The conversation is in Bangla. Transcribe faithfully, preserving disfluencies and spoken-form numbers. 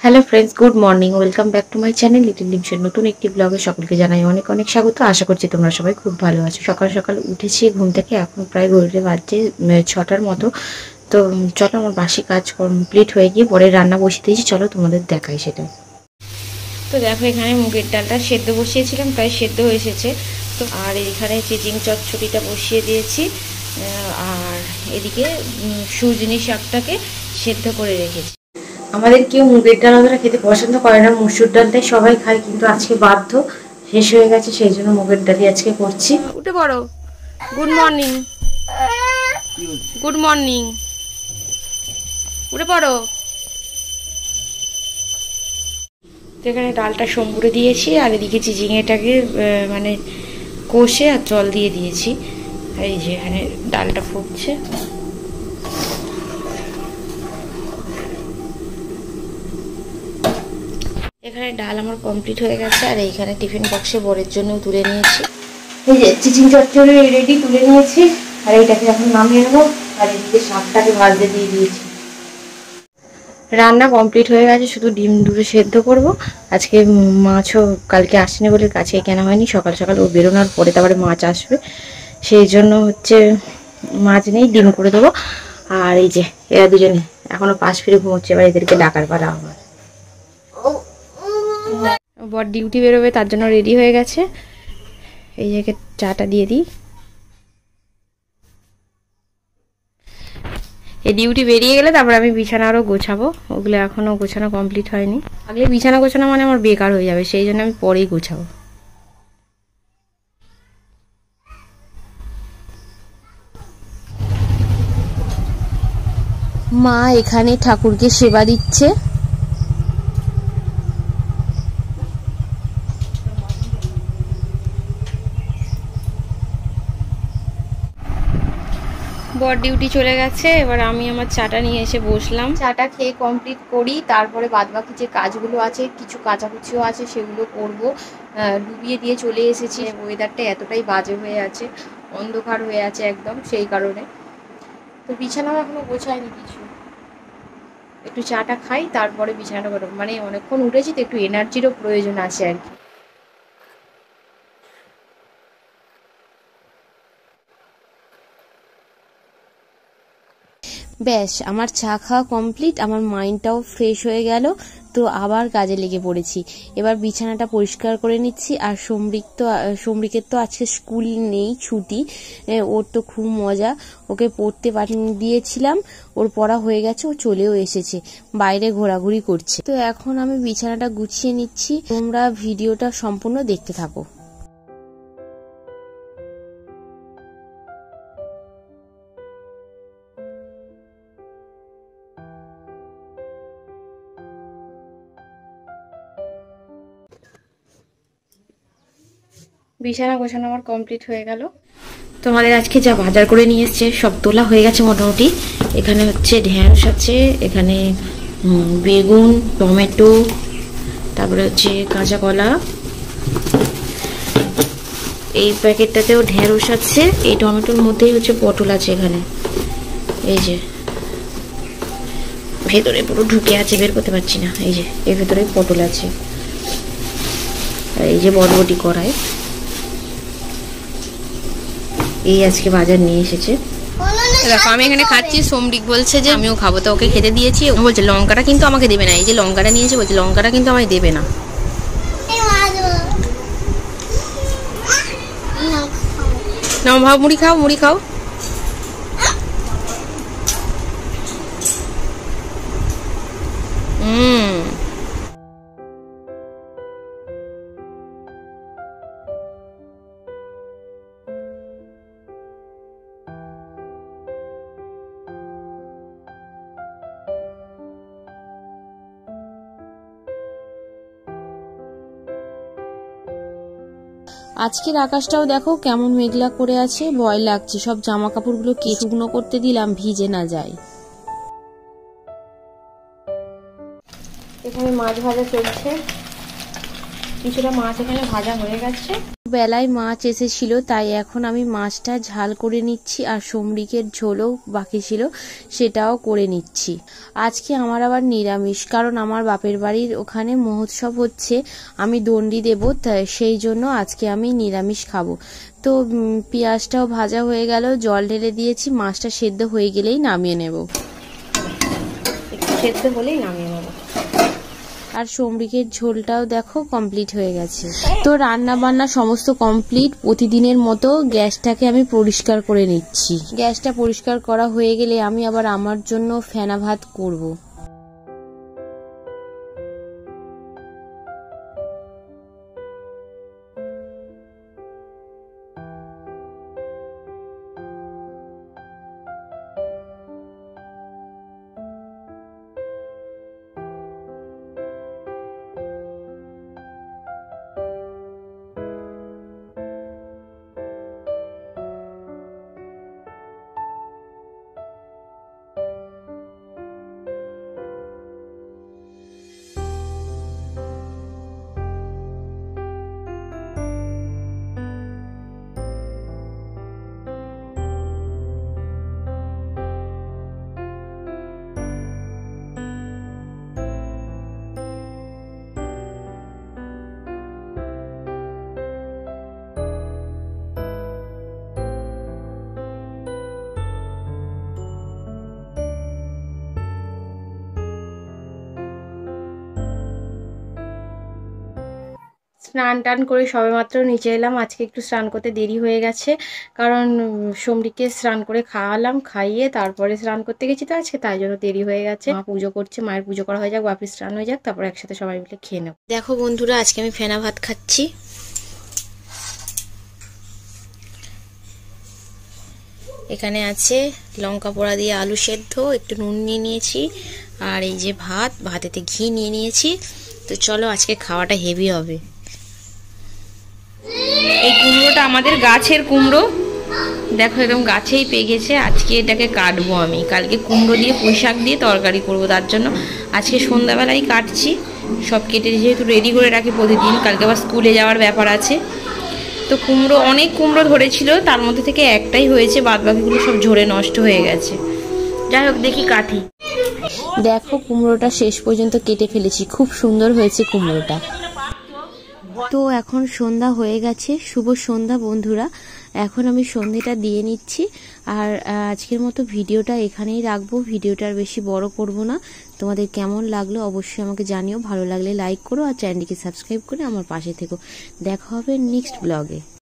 Hello friends, good morning. Welcome back to my channel little ডিমসের নতুন একটি ব্লগে সকলকে জানাই অনেক অনেক স্বাগত। আশা করছি তোমরা সবাই খুব ভালো আছো। সকাল সকাল উঠেছি ঘুম থেকে, এখন প্রায় ঘড়িতে বাজছে ছটার মতো। তো চলো, আমার বাসি কাজ কমপ্লিট হয়ে গিয়ে পরে রান্না বসিয়ে দিয়েছি, চলো তোমাদের দেখাই সেটাই। তো দেখো, এখানে মুগের ডালটা সেদ্ধ বসিয়েছিলাম, প্রায় সেদ্ধ হয়ে এসেছে। তো আর এখানে চিচিং চচ্চড়িটা বসিয়ে দিয়েছি, আর এদিকে সুজনি শাকটাকে সেদ্ধ করে রেখেছি। আমাদের কেউ মুগের ডাল অতটা খেতে পছন্দ করে না, মসুর ডালটাই সবাই খায়, কিন্তু আজকে বাধ্য, শেষ হয়ে গেছে, সেই জন্য মুগের ডালই আজকে করছি। উঠে পড়ো। গুড মর্নিং, গুড মর্নিং, উঠে পড়ো। এখানে ডালটা সম্বুরে দিয়েছি, আর এদিকে চিচিংটাকে মানে কষে আর জল দিয়ে দিয়েছি। এই যে এখানে ডালটা ফুটছে। এখানে ডাল আমার কমপ্লিট হয়ে গেছে, আর এইখানে টিফিন বক্সে বরের জন্য তুলে নিয়েছি। এই যে চিচিং চচ্চড়ি রেডি তুলে নিয়েছি, আর এইটাকে এখন নামিয়ে নেবো। আর এদিকে শাকটাকে ভাজতে দিয়ে দিয়েছি। রান্না কমপ্লিট হয়ে গেছে, শুধু ডিম দুটো সেদ্ধ করব। আজকে মাছও কালকে আসেনি বলে কাছে কেনা হয়নি, সকাল সকাল ও বেরোনোর পরে তারপরে মাছ আসবে, সেই জন্য হচ্ছে মাছ নেই, ডিম করে দেবো। আর এই যে এরা দুজনে এখনো পাশ ফিরে ঘুমোচ্ছে, এবার এদেরকে ডাকার পালা আমার। বর ডিউটি বেরোবে, তার জন্য রেডি হয়ে গেছে। এই জায়গায় চাটা দিয়ে দিই। এই ডিউটি বেরিয়ে গেলে তারপর আমি বিছানা আরও গোছাবো, ওগুলো এখনও গোছানো কমপ্লিট হয়নি। আগে বিছানা গোছানো মানে আমার বেকার হয়ে যাবে, সেই জন্য আমি পরেই গোছাবো। মা এখানে ঠাকুরকে সেবা দিচ্ছে। বর ডিউটি চলে গেছে, এবার আমি আমার চাটা নিয়ে এসে বসলাম। চাটা খেয়ে কমপ্লিট করি, তারপরে বাদবাকি যে কাজগুলো আছে, কিছু কাচাকুচিও আছে, সেগুলো করব। ডুবিয়ে দিয়ে চলে এসেছি, ওয়েদারটা এতটাই বাজে হয়ে আছে, অন্ধকার হয়ে আছে একদম, সেই কারণে। তো বিছানাও এখনো গোছায়নি কিছু, একটু চাটা খাই তারপরে বিছানাটা করবো। মানে অনেকক্ষণ উঠেছি তো, একটু এনার্জিরও প্রয়োজন আছে আর কি। ব্যাস, আমার চা খাওয়া কমপ্লিট, আমার মাইন্ডটাও ফ্রেশ হয়ে গেল। তো আবার কাজে লেগে পড়েছি। এবার বিছানাটা পরিষ্কার করে নিচ্ছি। আর সমৃক তো সমৃকের তো আজকে স্কুল নেই, ছুটি। ওর তো খুব মজা, ওকে পড়তে পাঠিয়ে দিয়েছিলাম, ওর পড়া হয়ে গেছে, ও চলেও এসেছে, বাইরে ঘোরাঘুরি করছে। তো এখন আমি বিছানাটা গুছিয়ে নিচ্ছি, তোমরা ভিডিওটা সম্পূর্ণ দেখতে থাকো। বিছানা গোছানো আমার কমপ্লিট হয়ে গেল। তোমাদের আজকে যা বাজার করে নিয়ে এসছে সব তোলা হয়ে গেছে মোটামুটি। এখানে হচ্ছে ঢেঁড়স আছে, এখানে বেগুন, টমেটো, তারপরে হচ্ছে কাঁচা কলা, এই প্যাকেটটাতেও ঢেঁড়স আছে, এই টমেটোর মধ্যেই হচ্ছে পটল আছে। এখানে এই যে ভেতরে পুরো ঢুকে আছে, বের করতে পারছি না। এই যে এর ভেতরে পটল আছে, আর এই যে বরবটি কড়াই। এই আজকে বাজার নিয়ে এসেছে। দেখো আমি এখানে খাচ্ছি, সমরিক বলছে যে আমিও খাবো, তো ওকে খেতে দিয়েছি। ও বলছে লঙ্কাটা কিন্তু আমাকে দেবে না, এই যে লঙ্কাটা নিয়েছে, বলছে লঙ্কাটা কিন্তু আমায় দেবে না। নাও ভাব, মুড়ি খাও, মুড়ি খাও। হুম আজকের আকাশটাও দেখো কেমন মেঘলা করে আছে, ভয় লাগছে। সব জামা কাপড়গুলো কে শুকনো করতে দিলাম, ভিজে না যায়। এখানে মাছ ভাজা চলছে, কিছুটা মাছ এখানে ভাজা হয়ে গেছে। বেলায় মাছ এসেছিল, তাই এখন আমি মাছটা ঝাল করে নিচ্ছি আর সমরিকের ঝোলও বাকি ছিল সেটাও করে নিচ্ছি। আজকে আমার আবার নিরামিষ, কারণ আমার বাপের বাড়ির ওখানে মহোৎসব হচ্ছে, আমি দণ্ডি দেব, সেই জন্য আজকে আমি নিরামিষ খাবো। তো পেঁয়াজটাও ভাজা হয়ে গেল, জল ঢেলে দিয়েছি, মাছটা সেদ্ধ হয়ে গেলেই নামিয়ে নেব, একটু সেদ্ধ হলেই নামিয়ে নেব। আর সমরিকের ঝোলটাও দেখো কমপ্লিট হয়ে গেছে। তো রান্না বান্না সমস্ত কমপ্লিট। প্রতিদিনের মতো গ্যাসটাকে আমি পরিষ্কার করে নিচ্ছি। গ্যাসটা পরিষ্কার করা হয়ে গেলে আমি আবার আমার জন্য ফেনা ভাত করব। স্নান টান করে সবেমাত্র নিচে এলাম। আজকে একটু স্নান করতে দেরি হয়ে গেছে, কারণ সমরিককে স্নান করে খাওয়ালাম, খাইয়ে তারপরে স্নান করতে গেছি তো আজকে, তাই জন্য দেরি হয়ে গেছে। মা পুজো করছে, মায়ের পুজো করা হয়ে যাক, বাপির স্নান হয়ে যাক, তারপর একসাথে সবাই মিলে খেয়ে নেব। দেখো বন্ধুরা, আজকে আমি ফেনা ভাত খাচ্ছি। এখানে আছে লঙ্কা পোড়া দিয়ে আলু সেদ্ধ, একটু নুন নিয়ে নিয়েছি, আর এই যে ভাত, ভাতেতে ঘি নিয়ে নিয়েছি। তো চলো, আজকে খাওয়াটা হেভি হবে। এই কুমড়োটা আমাদের গাছের কুমড়ো, দেখো একদম গাছেই পেয়ে গেছে। আজকে এটাকে কাটবো আমি, কালকে কুমড়ো দিয়ে পুঁই শাক দিয়ে তরকারি করবো, তার জন্য আজকে সন্ধ্যাবেলায় কাটছি। সব কেটে যেহেতু রেডি করে রাখি প্রতিদিন, কালকে আবার স্কুলে যাওয়ার ব্যাপার আছে। তো কুমড়ো, অনেক কুমড়ো ধরেছিল, তার মধ্যে থেকে একটাই হয়েছে, বাদ বাকিগুলো সব ঝরে নষ্ট হয়ে গেছে। যাই হোক, দেখি কাটি। দেখো কুমড়োটা শেষ পর্যন্ত কেটে ফেলেছি, খুব সুন্দর হয়েছে কুমড়োটা। তো এখন সন্ধ্যা হয়ে গেছে, শুভ সন্ধ্যা বন্ধুরা। এখন আমি সন্ধ্যেটা দিয়ে নিচ্ছি, আর আজকের মতো ভিডিওটা এখানেই রাখবো। ভিডিওটা আর বেশি বড় করব না। তোমাদের কেমন লাগলো অবশ্যই আমাকে জানিও। ভালো লাগলে লাইক করো আর চ্যানেলটিকে সাবস্ক্রাইব করে আমার পাশে থেকো। দেখা হবে নেক্সট ব্লগে।